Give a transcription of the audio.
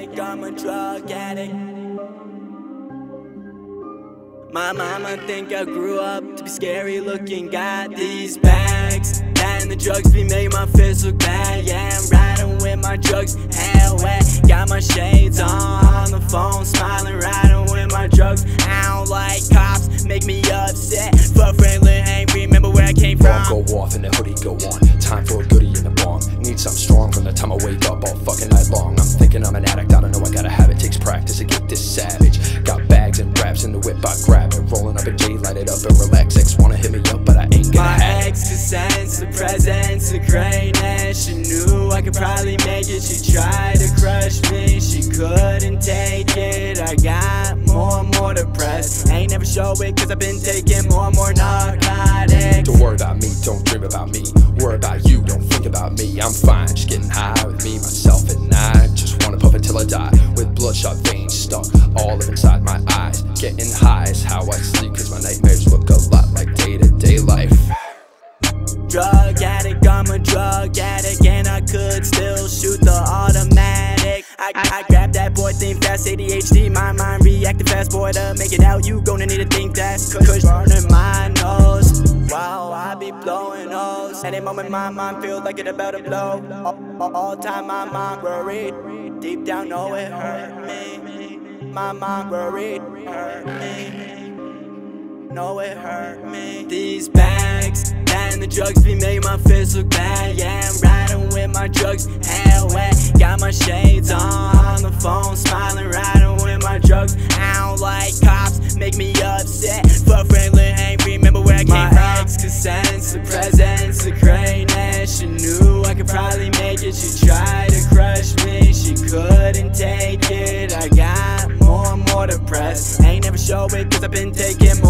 addict, I'm a drug addict. My mama think I grew up to be scary looking. Got these bags, that and the drugs be make my face look bad. Yeah, I'm riding with my drugs, hell wet. Got my shades on the phone, smiling, riding with my drugs. I don't like cops, make me upset, but friendly, angry, remember where I came from. Go off and the hoodie go on, time for a goodie in the bong. Need something strong from the time I wake up all fucking night long. I'm thinking I'm an addict, I don't know, I gotta have it, takes practice to get this savage. Got bags and raps in the whip, I grab it, rolling up a J, light it up and relax. Ex wanna hit me up, but I ain't gonna have it. My ex could sense the presence of greatness. She knew I could probably make it. She tried to crush me, she couldn't take it. I got more and more depressed. Ain't never show it cause I've been taking more and more narcotics. Don't worry about me, don't dream about me. Worry about you, don't think about me. I'm fine, just getting high with me, myself and I. Just wanna puff until I die, with bloodshot veins stuck all up inside my eyes. Getting high is how I sleep, cause my nightmares look a lot like day-to-day life. Drug addict, I'm a drug addict, and I could still shoot the automatic. I grab that boy, think fast, ADHD, my mind reacting fast, boy, to make it out, you gonna need to think fast. Kush burning my nose, wow, I be blowing O's. At any moment my mind feels like it about to blow. All time my mind worried, deep down know it hurt me. My mind worried, hurt me, know it hurt me. These bags, that and the drugs be make my face look bad. Yeah, I'm riding with my drugs, hell wet. Got my shades on the phone, smiling, riding with my drugs. I don't like cops, make me upset, but friendly, angry, remember where I came from. My ex could sense the presence of greatness. She knew I could probably make it. She tried to crush me, she couldn't take it. I got more and more depressed. Ain't never show it cause I've been taking more